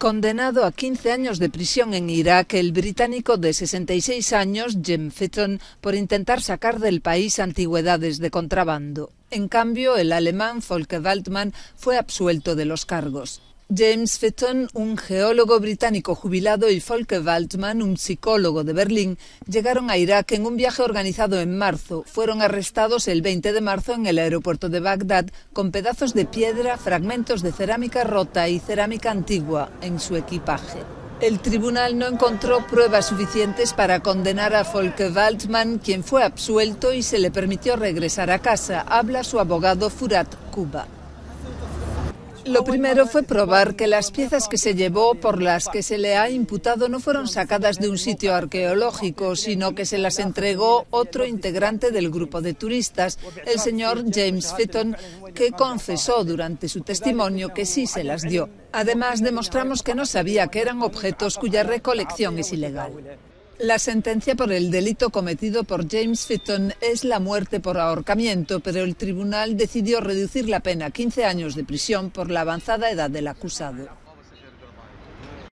Condenado a 15 años de prisión en Irak, el británico de 66 años, James Fitton, por intentar sacar del país antigüedades de contrabando. En cambio, el alemán Volker Waldmann fue absuelto de los cargos. James Fitton, un geólogo británico jubilado, y Volker Waldmann, un psicólogo de Berlín, llegaron a Irak en un viaje organizado en marzo. Fueron arrestados el 20 de marzo en el aeropuerto de Bagdad con pedazos de piedra, fragmentos de cerámica rota y cerámica antigua en su equipaje. El tribunal no encontró pruebas suficientes para condenar a Volker Waldmann, quien fue absuelto y se le permitió regresar a casa. Habla su abogado Furat Kuba. Lo primero fue probar que las piezas que se llevó, por las que se le ha imputado, no fueron sacadas de un sitio arqueológico, sino que se las entregó otro integrante del grupo de turistas, el señor James Fitton, que confesó durante su testimonio que sí se las dio. Además, demostramos que no sabía que eran objetos cuya recolección es ilegal. La sentencia por el delito cometido por James Fitton es la muerte por ahorcamiento, pero el tribunal decidió reducir la pena a 15 años de prisión por la avanzada edad del acusado.